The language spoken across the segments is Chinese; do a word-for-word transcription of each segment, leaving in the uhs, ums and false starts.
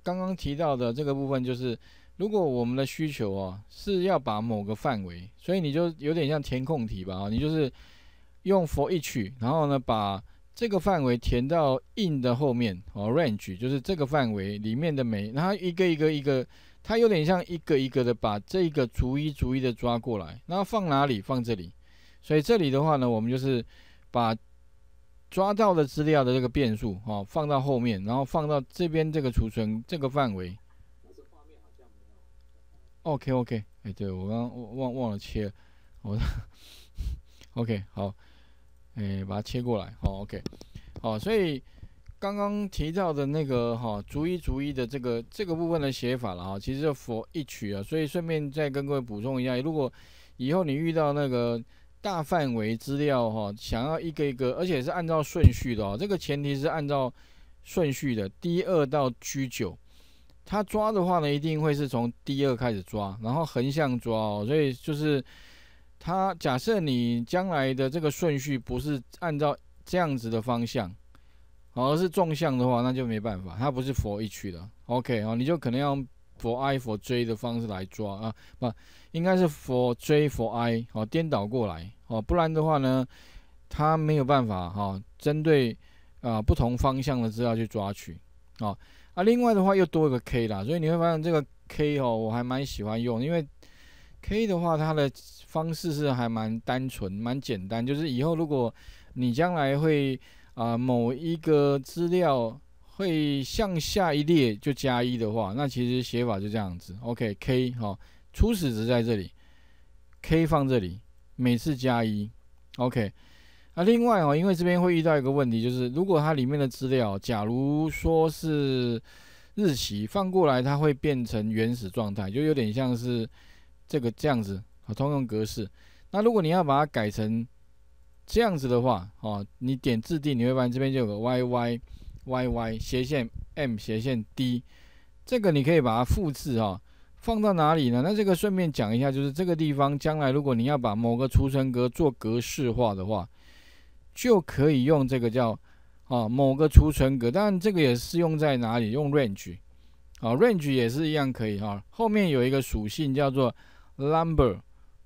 刚刚提到的这个部分，就是如果我们的需求哦是要把某个范围，所以你就有点像填空题吧，你就是用 for each， 然后呢把这个范围填到 in 的后面哦 range， 就是这个范围里面的每，然后一个一个一个，它有点像一个一个的把这个逐一逐一的抓过来，然后放哪里？放这里。所以这里的话呢，我们就是把抓到的资料的这个变数哦放到后面，然后放到这边这个储存这个范围。OK OK， 哎、欸，对我刚刚忘忘了切，我 OK 好，哎、欸，把它切过来，好 OK， 好，所以刚刚提到的那个哈，逐一逐一的这个这个部分的写法了哈，其实就 for each 啊，所以顺便再跟各位补充一下，如果以后你遇到那个大范围资料哈，想要一个一个，而且是按照顺序的哦，这个前提是按照顺序的 D 二 到 G 九。它抓的话呢，一定会是从 D 二 开始抓，然后横向抓哦，所以就是它假设你将来的这个顺序不是按照这样子的方向，而是纵向的话，那就没办法，它不是 for each 的 ，OK 哦，你就可能要 for i for j 的方式来抓啊，不，应该是 for j for i 哦，颠倒过来哦，不然的话呢，它没有办法哈、哦，针对啊不同方向的资料去抓取哦。啊，另外的话又多一个 K 啦，所以你会发现这个 K 哦，我还蛮喜欢用，因为 K 的话它的方式是还蛮单纯、蛮简单，就是以后如果你将来会啊、呃、某一个资料会向下一列就加一的话，那其实写法就这样子 ，OK，K 哈、哦，初始值在这里 ，K 放这里，每次加一 ，OK。那、啊、另外哦，因为这边会遇到一个问题，就是如果它里面的资料，假如说是日期放过来，它会变成原始状态，就有点像是这个这样子啊，通用格式。那如果你要把它改成这样子的话，哦，你点自定，你会发现这边就有个 Y Y Y Y 斜线 M 斜线 D， 这个你可以把它复制哈、哦，放到哪里呢？那这个顺便讲一下，就是这个地方将来如果你要把某个储存格做格式化的话，就可以用这个叫啊某个储存格，当然这个也适用在哪里？用 range 啊 range 也是一样可以哈、啊。后面有一个属性叫做 number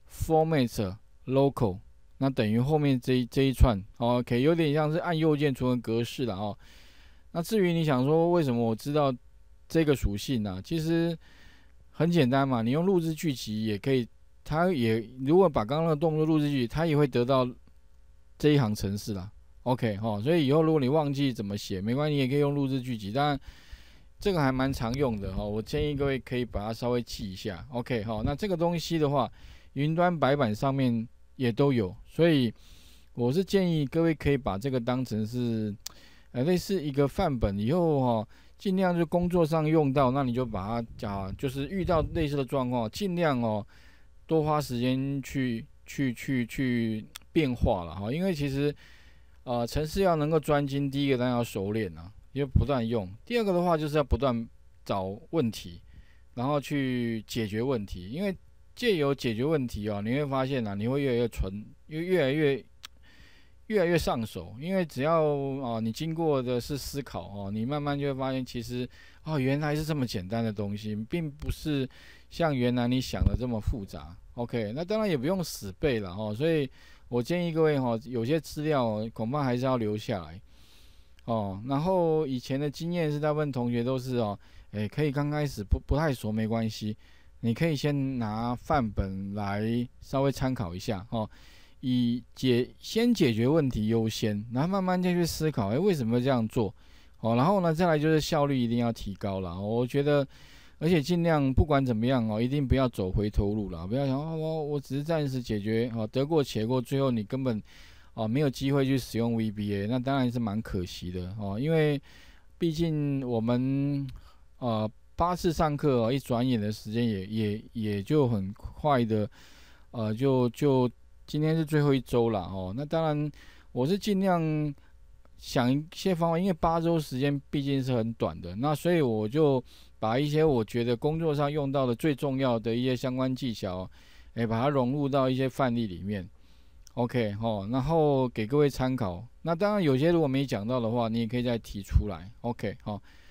format local， 那等于后面这一这一串 OK， 有点像是按右键储存格式了哦。那至于你想说为什么我知道这个属性呢、啊？其实很简单嘛，你用录制句集也可以，它也如果把刚刚的动作录制句，它也会得到这一行程式啦 ，OK 哈、哦，所以以后如果你忘记怎么写，没关系，你也可以用录制句集，当然这个还蛮常用的哈、哦，我建议各位可以把它稍微记一下 ，OK 哈、哦，那这个东西的话，云端白板上面也都有，所以我是建议各位可以把这个当成是呃类似一个范本，以后哈、哦，尽量就工作上用到，那你就把它讲，就是遇到类似的状况，尽量哦多花时间去去去去。变化了哈，因为其实呃，程式要能够专精，第一个当然要熟练啊，因为不断用；第二个的话就是要不断找问题，然后去解决问题。因为借由解决问题哦，你会发现啊，你会越来越纯，越越来越越来越上手。因为只要哦，你经过的是思考哦，你慢慢就会发现，其实哦，原来是这么简单的东西，并不是像原来你想的这么复杂。OK， 那当然也不用死背了哦，所以。我建议各位哈，有些资料恐怕还是要留下来哦。然后以前的经验是，大部分同学都是哦，诶，可以刚开始不不太熟没关系，你可以先拿范本来稍微参考一下哦，以解先解决问题优先，然后慢慢再去思考，诶，为什么这样做？哦，然后呢，再来就是效率一定要提高了。我觉得。而且尽量不管怎么样哦，一定不要走回头路了，不要想哦，我我只是暂时解决哦，得过且过，最后你根本哦没有机会去使用 V B A， 那当然是蛮可惜的哦，因为毕竟我们呃八次上课哦，一转眼的时间也也也就很快的，呃就就今天是最后一周了哦，那当然我是尽量想一些方法，因为八周时间毕竟是很短的，那所以我就。把一些我觉得工作上用到的最重要的一些相关技巧，哎，把它融入到一些范例里面 ，OK 哦，然后给各位参考。那当然有些如果没讲到的话，你也可以再提出来 ，OK 哦。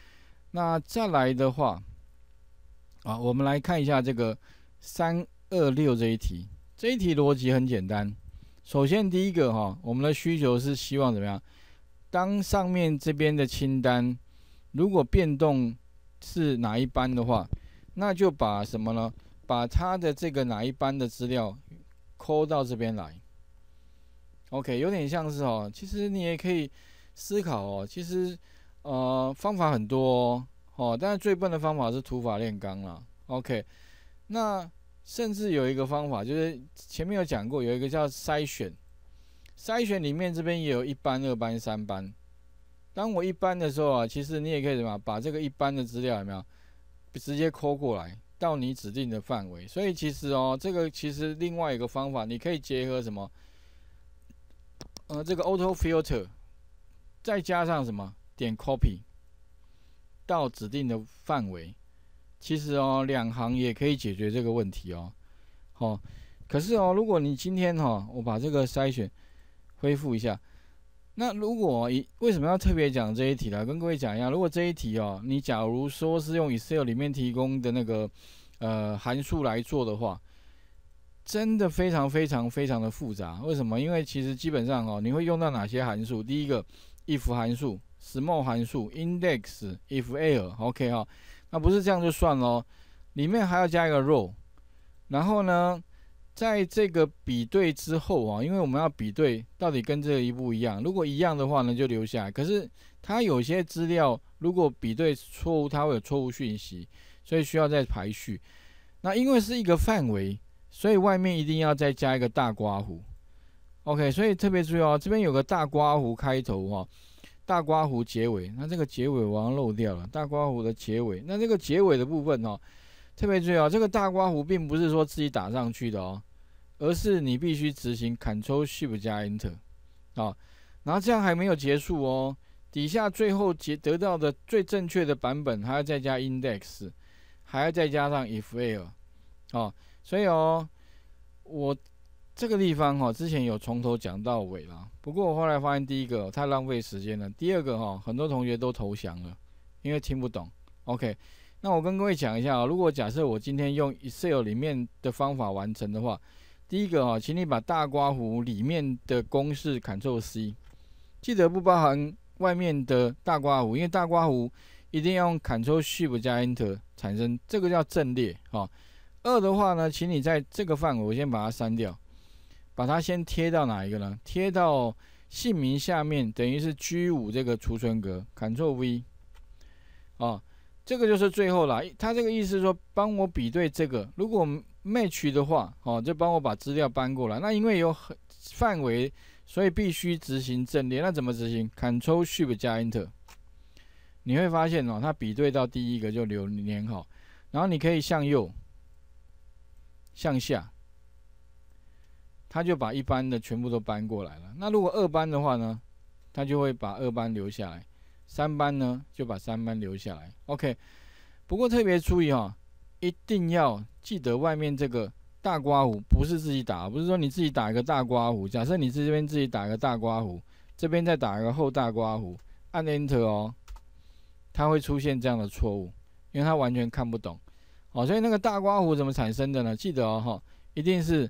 那再来的话，啊，我们来看一下这个三二六这一题。这一题逻辑很简单。首先第一个哈，我们的需求是希望怎么样？当上面这边的清单如果变动是哪一班的话，那就把什么呢？把它的这个哪一班的资料抠到这边来。OK， 有点像是哦，其实你也可以思考哦，其实呃方法很多哦，哦，但是最笨的方法是土法炼钢啦。OK， 那甚至有一个方法，就是前面有讲过，有一个叫筛选，筛选里面这边也有一班、二班、三班。当我一班的时候啊，其实你也可以怎么把这个一班的资料有没有直接抠过来到你指定的范围。所以其实哦，这个其实另外一个方法，你可以结合什么？呃，这个 auto filter， 再加上什么点 copy 到指定的范围，其实哦，两行也可以解决这个问题哦。好、哦，可是哦，如果你今天哈、哦，我把这个筛选恢复一下，那如果为什么要特别讲这一题呢？跟各位讲一下，如果这一题哦，你假如说是用 Excel 里面提供的那个呃函数来做的话，真的非常非常非常的复杂。为什么？因为其实基本上哦，你会用到哪些函数？第一个 if 函数、small 函数、index、if_air，OK 哈，那不是这样就算咯，里面还要加一个 row， 然后呢，在这个比对之后啊，因为我们要比对到底跟这个一不一样，如果一样的话呢，就留下来。可是它有些资料如果比对错误，它会有错误讯息，所以需要再排序。那因为是一个范围，所以外面一定要再加一个大刮弧。OK， 所以特别注意哦，这边有个大刮弧开头哈、哦，大刮弧结尾。那这个结尾我好像漏掉了，大刮弧的结尾。那这个结尾的部分哦，特别注意哦，这个大刮弧并不是说自己打上去的哦，而是你必须执行 Ctrl Shift 加 Enter 啊，然後這樣還沒有結束哦，底下最後結得到的最正確的版本還要再加 index， 還要再加上 if_air 啊，所以哦，我這個地方哦，之前有從頭講到尾啦，不過我後來發現第一個太浪費時間了，第二個哦，很多同學都投降了，因為聽不懂。OK。那我跟各位講一下啊，如果假設我今天用 Excel 裡面的方法完成的話，第一個啊，請你把大刮弧裡面的公式 Ctrl C， 記得不包含外面的大刮弧，因為大刮弧一定要用 Ctrl Shift 加 Enter 產生，這個叫陣列啊。二的話呢，請你在這個範圍，我先把它刪掉，把它先貼到哪一個呢？貼到姓名下面，等於是 G 五 這個儲存格 ，Ctrl V 啊。這個就是最後啦，他這個意思是說，幫我比對這個，如果 match 的話，哦，就幫我把資料搬過來。那因為有範圍，所以必須執行陣列。那怎麼執行 ？Ctrl Shift 加 Enter， 你會發現哦，它比對到第一個就留連好，然後你可以向右、向下，它就把一班的全部都搬過來了。那如果二班的話呢，它就會把二班留下來。三班呢，就把三班留下来 ，OK。不过特别注意哈、哦，一定要记得外面这个大刮弧不是自己打，不是说你自己打一个大刮弧。假设你这边自己打一个大刮弧，这边再打一个后大刮弧，按 Enter 哦，它会出现这样的错误，因为它完全看不懂。哦，所以那个大刮弧怎么产生的呢？记得哦，哈，一定是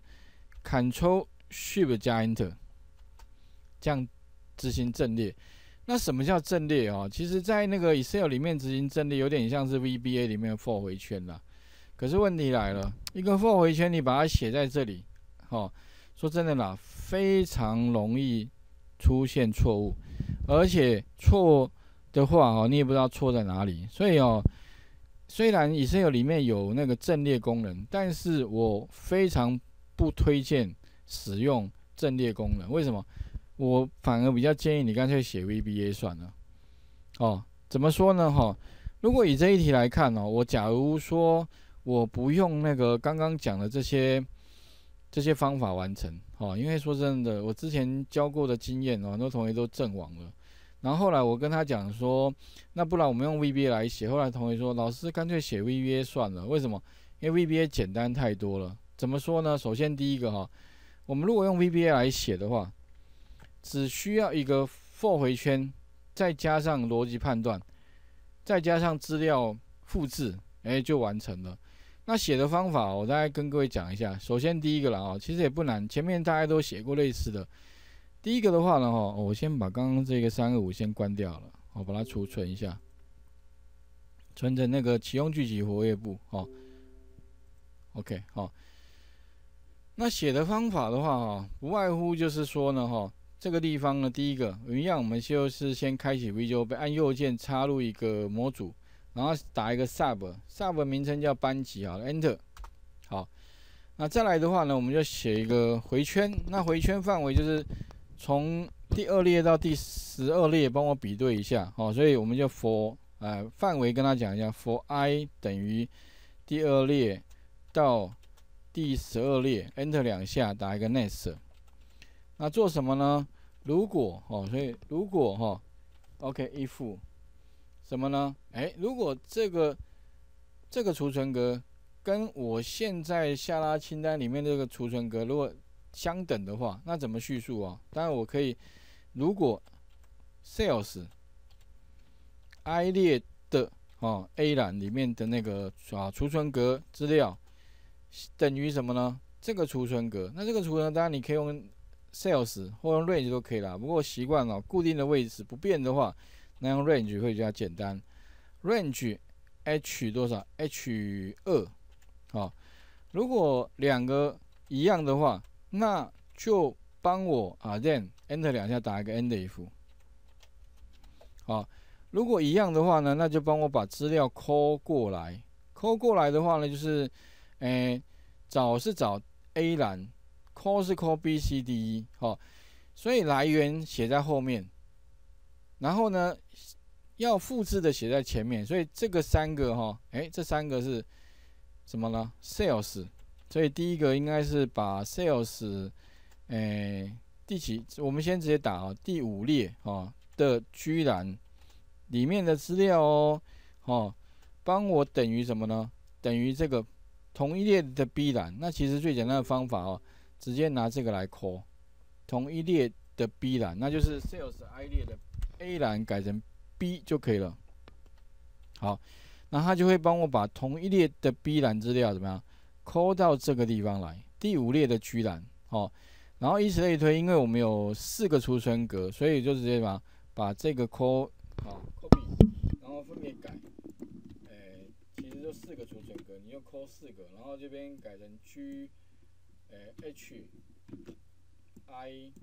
Ctrl Shift 加 Enter， 这样执行阵列。那什么叫阵列哦？其实，在那个 Excel 里面执行阵列，有点像是 V B A 里面的 for 回圈啦。可是问题来了，一个 for 回圈，你把它写在这里，哦，说真的啦，非常容易出现错误，而且错的话哦，你也不知道错在哪里。所以哦，虽然 Excel 里面有那个阵列功能，但是我非常不推荐使用阵列功能。为什么？我反而比较建议你干脆写 V B A 算了。哦，怎么说呢？哈、哦，如果以这一题来看哦，我假如说我不用那个刚刚讲的这些这些方法完成，哦，因为说真的，我之前教过的经验哦，很多同学都阵亡了。然后后来我跟他讲说，那不然我们用 V B A 来写。后来同学说，老师干脆写 V B A 算了。为什么？因为 V B A 简单太多了。怎么说呢？首先第一个哈、哦，我们如果用 V B A 来写的话，只需要一个 for 回圈，再加上逻辑判断， 再加上资料复制，哎、欸，就完成了。那写的方法，我大概跟各位讲一下。首先第一个啦，哦，其实也不难，前面大家都写过类似的。第一个的话呢，哦，我先把刚刚这个三二五先关掉了，我把它储存一下，存成那个启用具体活跃簿，哦。OK， 好。那写的方法的话，哈，不外乎就是说呢，哈，这个地方呢，第一个一样，我们就是先开启 Visual Basic，按右键插入一个模组。然后打一个 sub，sub 名称叫班级，好 ，Enter， 好，那再来的话呢，我们就写一个回圈，那回圈范围就是从第二列到第十二列，帮我比对一下，好，所以我们就 for， 呃，范围跟他讲一下 ，for i 等于第二列到第十二列 ，Enter 两下，打一个 next， 那做什么呢？如果，哦，所以如果哈 ，OK，if。什么呢？哎，如果这个这个储存格跟我现在下拉清单里面这个储存格如果相等的话，那怎么叙述啊？当然我可以，如果 sales i 列的哦 A 栏里面的那个啊储存格资料等于什么呢？这个储存格，那这个储存格当然你可以用 sales 或用 range 都可以啦。不过习惯了固定的位置不变的话。那用 range 会比较简单 ，range h 多少 ？h 二，好，如果两个一样的话，那就帮我啊 then enter 两下打一个 end if， 好，如果一样的话呢，那就帮我把资料 call 过来 ，call 过来的话呢，就是，诶、欸，找是找 A 栏 ，call 是 call B C D E， 好，所以来源写在后面。然后呢，要复制的写在前面，所以这个三个哈，哎，这三个是什么呢 ？sales， 所以第一个应该是把 sales， 哎，第几？我们先直接打啊，第五列啊的居栏里面的资料哦，哦，帮我等于什么呢？等于这个同一列的 B 栏。那其实最简单的方法哦，直接拿这个来 call 同一列的 B 栏，那就是 sales i 列的。A 栏改成 B 就可以了。好，那它就会帮我把同一列的 B 栏资料怎么样 call 到这个地方来，第五列的 G 栏，哦，然后以此类推，因为我们有四个储存格，所以就直接把把这个 call 好 copy， 然后分别改，诶、欸，其实就四个储存格，你就 call 四个，然后这边改成 G， 诶、欸、H I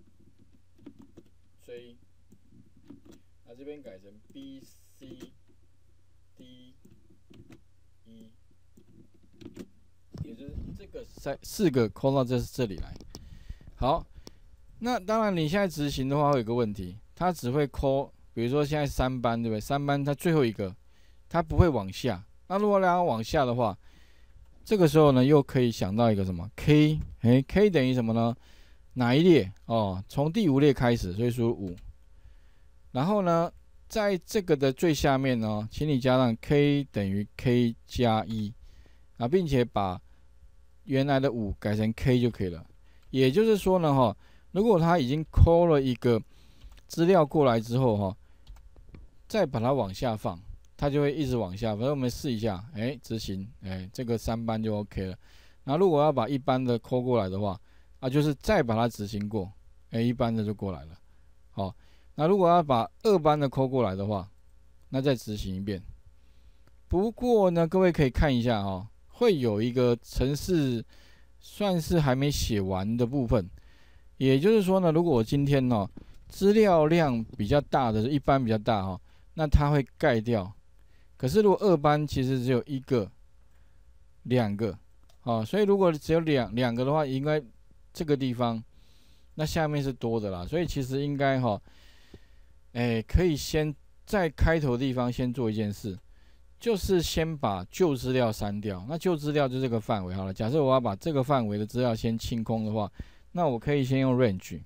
J。那这边改成 B C D E， 也就是这个三四个扣到这这里来。好，那当然你现在执行的话会有个问题，它只会扣，比如说现在三班对不对？三班它最后一个，它不会往下。那如果让它往下的话，这个时候呢又可以想到一个什么 K， 哎、欸、，K 等于什么呢？哪一列？哦，从第五列开始，所以输入五。然后呢，在这个的最下面呢，请你加上 k 等于 k 加一啊，并且把原来的五改成 k 就可以了。也就是说呢，哈，如果他已经 call 了一个资料过来之后，哈，再把它往下放，它就会一直往下。反正我们试一下，哎、欸，执行，哎、欸，这个三班就 OK 了。那如果要把一般的 call 过来的话，啊，就是再把它执行过，哎、欸，一般的就过来了，好。那如果要把二班的扣过来的话，那再执行一遍。不过呢，各位可以看一下哦，会有一个程式算是还没写完的部分。也就是说呢，如果我今天哦资料量比较大的，一班比较大哈，那它会盖掉。可是如果二班其实只有一个、两个，哦，所以如果只有两两个的话，应该这个地方，那下面是多的啦。所以其实应该哈。哎，可以先在开头的地方先做一件事，就是先把旧资料删掉。那旧资料就这个范围好了。假设我要把这个范围的资料先清空的话，那我可以先用 range。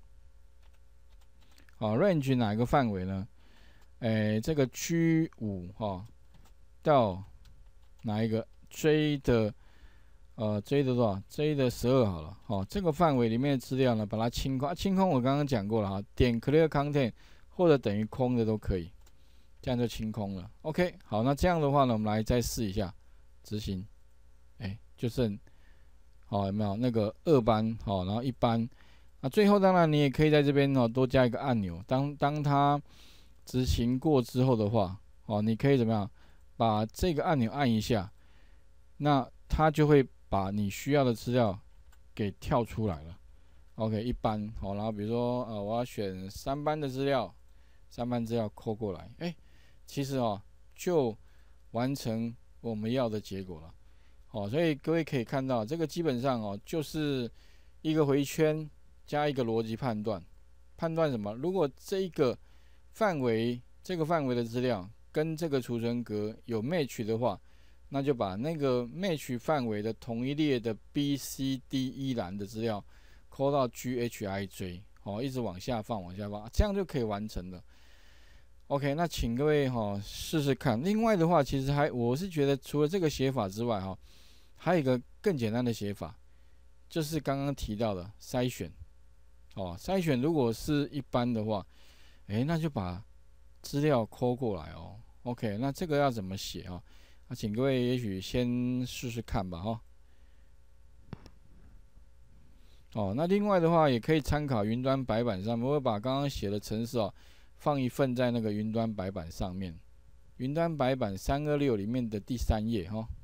好 ，range 哪一个范围呢？哎，这个 G 五哈到哪一个 J 的呃 J 的多少 ？J 的十二好了。好，这个范围里面的资料呢，把它清空。啊、清空我刚刚讲过了哈，点 clear content。或者等于空的都可以， 这样就清空了。OK， 好，那这样的话呢，我们来再试一下执行，哎、欸，就剩好、哦、有没有那个二班好、哦，然后一班，那最后当然你也可以在这边哦多加一个按钮，当当它执行过之后的话，哦，你可以怎么样把这个按钮按一下，那它就会把你需要的资料给跳出来了。OK， 一班好，然后比如说呃我要选三班的资料，三班资料扣过来，哎、欸，其实哦就完成我们要的结果了。哦，所以各位可以看到，这个基本上哦就是一个回圈加一个逻辑判断，判断什么？如果这一个范围这个范围的资料跟这个储存格有 match 的话，那就把那个 match 范围的同一列的 B、C、D、E 栏的资料扣到 G H I J， 哦，一直往下放，往下放，这样就可以完成了。OK， 那请各位哈、哦、试试看。另外的话，其实还我是觉得除了这个写法之外哈、哦，还有一个更简单的写法，就是刚刚提到的筛选。哦，筛选如果是一般的话，哎，那就把资料抠过来哦。OK， 那这个要怎么写啊？那请各位也许先试试看吧哈。哦，那另外的话也可以参考云端白板上面，我会把刚刚写的程式哦放一份在那个云端白板上面，云端白板三二六里面的第三页哈。